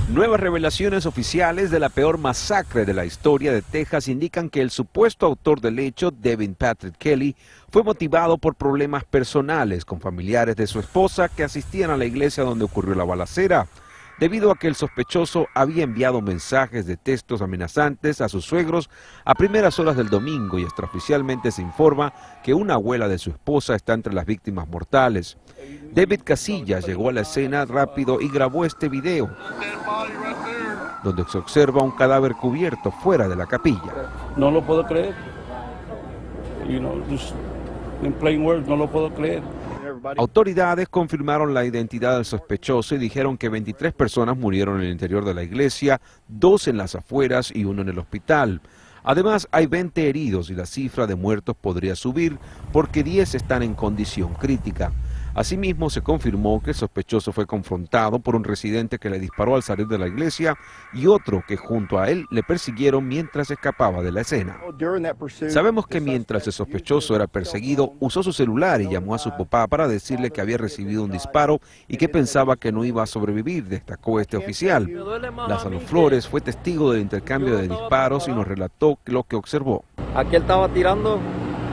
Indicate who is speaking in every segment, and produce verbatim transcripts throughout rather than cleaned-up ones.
Speaker 1: Nuevas revelaciones oficiales de la peor masacre de la historia de Texas indican que el supuesto autor del hecho, Devin Patrick Kelly, fue motivado por problemas personales con familiares de su esposa que asistían a la iglesia donde ocurrió la balacera, debido a que el sospechoso había enviado mensajes de textos amenazantes a sus suegros a primeras horas del domingo y extraoficialmente se informa que una abuela de su esposa está entre las víctimas mortales. David Casillas llegó a la escena rápido y grabó este video, donde se observa un cadáver cubierto fuera de la capilla.
Speaker 2: No lo puedo creer. You know, just in plain words, no lo puedo creer.
Speaker 1: Autoridades confirmaron la identidad del sospechoso y dijeron que veintitrés personas murieron en el interior de la iglesia, dos en las afueras y uno en el hospital. Además, hay veinte heridos y la cifra de muertos podría subir porque diez están en condición crítica. Asimismo, se confirmó que el sospechoso fue confrontado por un residente que le disparó al salir de la iglesia y otro que junto a él le persiguieron mientras escapaba de la escena. Sabemos que mientras el sospechoso era perseguido, usó su celular y llamó a su papá para decirle que había recibido un disparo y que pensaba que no iba a sobrevivir, destacó este oficial. Lázaro Flores fue testigo del intercambio de disparos y nos relató lo que observó.
Speaker 3: Aquí él estaba tirando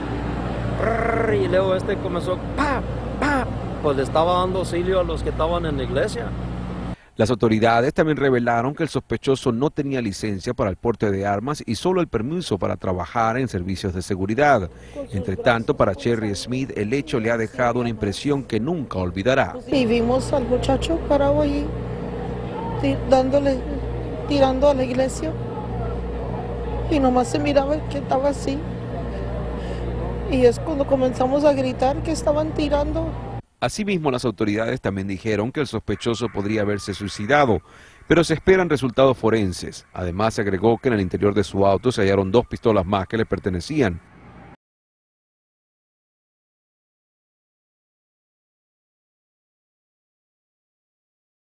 Speaker 3: y luego este comenzó ¡pa! ¡pa! Pues le estaba dando auxilio a los que estaban en la iglesia.
Speaker 1: Las autoridades también revelaron que el sospechoso no tenía licencia para el porte de armas y solo el permiso para trabajar en servicios de seguridad. Entre tanto, para Cherry Smith, el hecho le ha dejado una impresión que nunca olvidará.
Speaker 4: Y vimos al muchacho parado allí, dándole, tirando a la iglesia, y nomás se miraba que estaba así. Y es cuando comenzamos a gritar que estaban tirando.
Speaker 1: Asimismo, las autoridades también dijeron que el sospechoso podría haberse suicidado, pero se esperan resultados forenses. Además, se agregó que en el interior de su auto se hallaron dos pistolas más que le pertenecían.